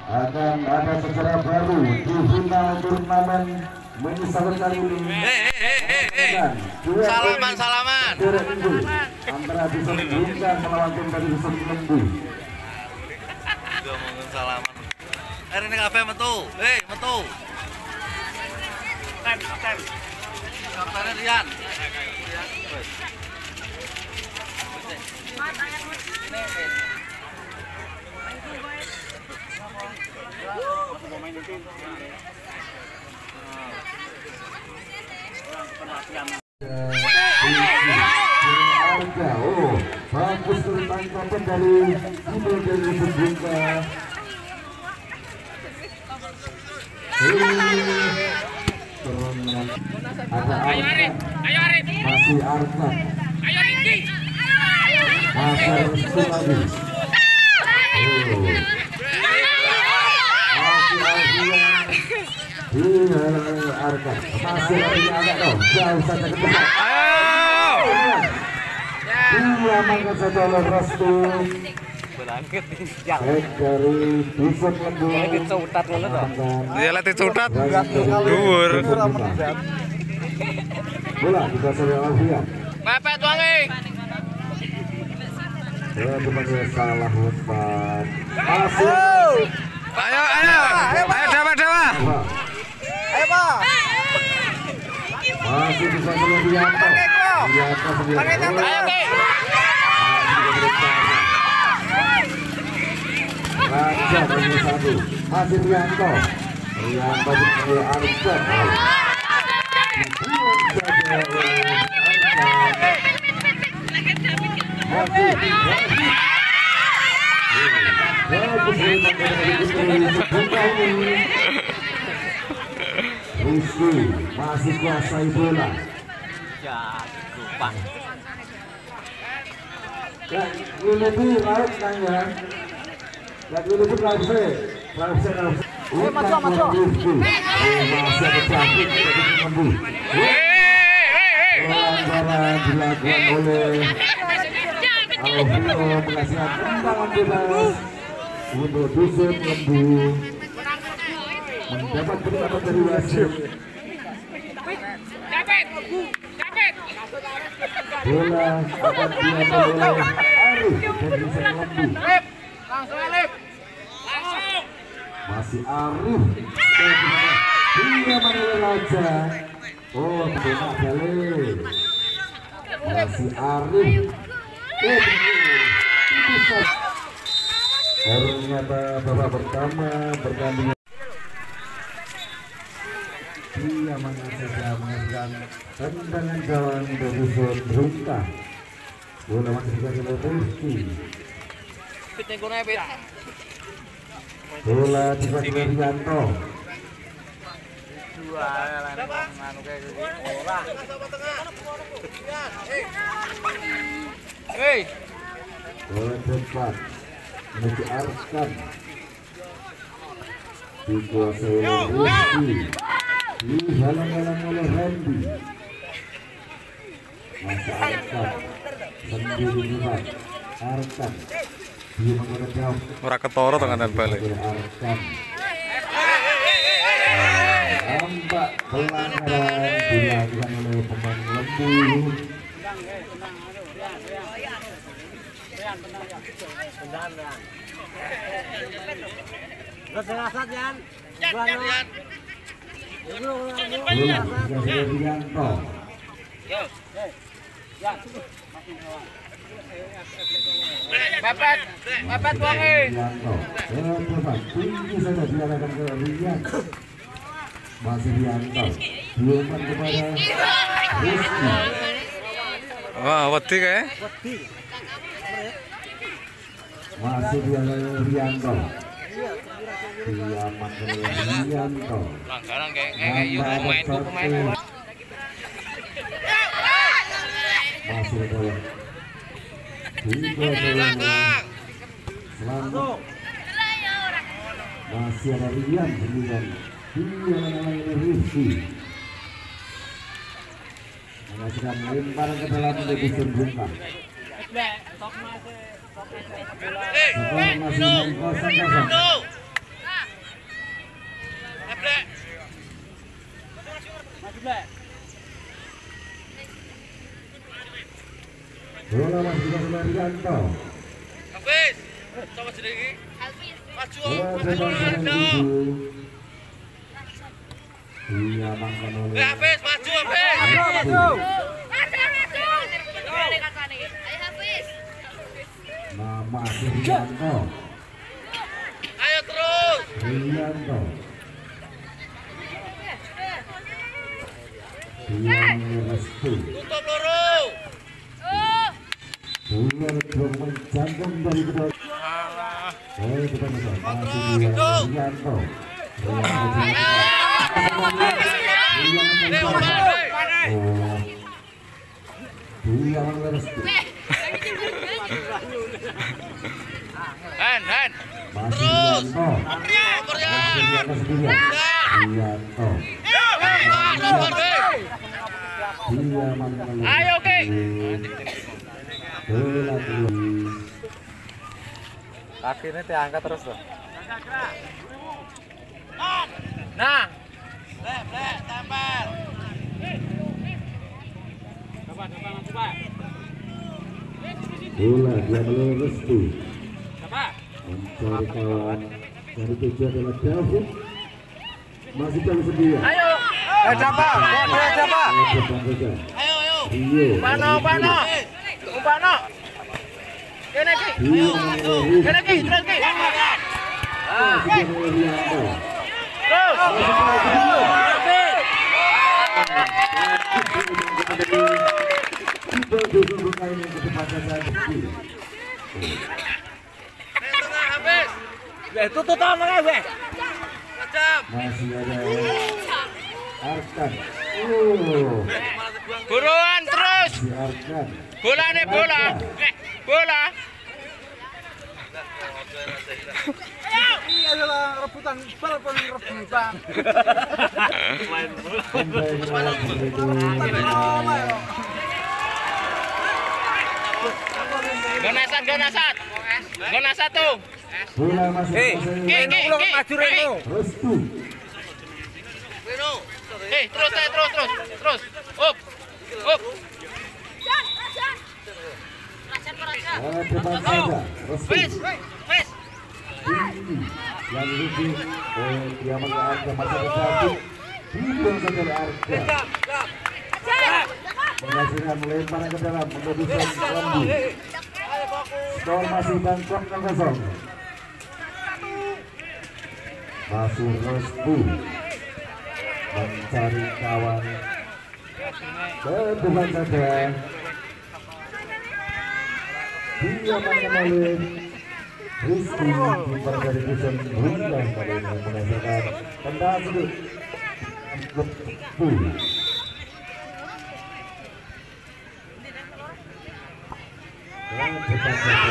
akan ada sejarah baru di final turnamen menyesal kali ini. Salaman. Antara Dusun Bungka melawan tim dari Dusun Lembu. Ngomongin salaman. Ini kafe metu. Metu. Kapten. Kaptennya Rian. Bagus tangkapan dari Dusun Bungka. Ayo Arif. Masih Arkan. Ayo Riki. Masih lagi. Arkan. Masih lagi agak dong. Jauh saja ke depan. Dia mangkat saja oleh Restu. Berangkat Dari Dusun Lembu. dicutat ngono to. Dia latih cutat. Dhuwur. Bola dikuasai oleh Alfian. Mepet wangi. Dipanggil salah umpan. Masih. Ayo Dewa. Ayo, Pak. Masih bisa oleh Rianto. Rianto sendiri. Raja nomor 1 masih Rianto. Rianto dipanggil Arkan. Rizky masih kuasai bola. Ya, lupa. Ini di laut tanya. Lagi ini pun laut saya. Masih ada cantik dari Lembu. Pelanggaran dilakukan oleh Alvino menghasilkan tendangan bebas untuk Dusun Lembu. Mendapat pendapat dari wasit. Bola akan diambil oleh Arif dari Dusun Lembu. Langsung Alif. Masih Arif. Dia menilai Raja. Oh, benar balik. Masih Arif. Ternyata babak pertama pertandingan. Dia menghasilkan tendangan gawang dari Dusun Bungka. Bola masih dipakai oleh Rizky. Bola dipakai oleh Rianto. Bola cepat menuju Arkan. Dikuasai oleh Rizky. Dihalang-halang oleh Randy. Masih Arkan sendiri juga. Arkan dia menggunakan jauh. Ora ketara tenganan balik. Arkan nampak pelanggaran dilakukan oleh pemain Lembu. Rianto. Mepet wangi. Tinggi saja diarahkan ke Rian. Masih Rianto. Diumpan kepada Rizky. Wah, wedi kae. Masih diarahkan Rianto. Diaman oleh Rianto. Langgaran kayak pemain. Masih bola. Selamat. Masih ada Rian sendirian. Dia menangani Rizky. Menghasilkan lemparan ke dalam dari Dusun Bungka. Setelah masih 0-0. Bola masih dari Arianto. Hafiz. Coba sedikit. Maju, maju Iya, mangkan oleh. Hafiz, maju, Hafiz. Nama Arianto. Ayo terus. Arianto. Restu. Tutup loro. Bola bermain jantung dari kedua. Kita bisa masih Arianto. Han. Terus. Ayo, oke. Kakinya diangkat terus tuh. Nah. Tempel. Bola dia melalui Restu mencari kawan dari tujuan adalah David masih jam 9. Ayo. Siapa? Ayo. Rio Pano. Kene ki. Terus ki. masih melalui Rianto. Tidak disuruhkan yang kecepatan dan kecil. Tengah Hafiz. Tutup tangan gue. Tajam. Masih ada Arkan. Buruan terus. Si Arkan. Bola nih bola. Bola. Ini adalah rebutan bal paling rebutan. Gonasat tuh. Bola masih Maju Reno. Restu. Reno. Terus. Up. Depan saja. Restu. Wes. Yang lebih dia mengarahkan masa berjatuh. Dibuang saja oleh Arka. Menghasilkan melemparan ke dalam menembuskan lambu. Skor masih Bangkok 0-0. Masih Restu mencari kawan. Depan saja. Dia mengenali Rizky kiper dari Dusun Bunda kali ini menghasilkan tendangan sudut Lepu. Dan depan saja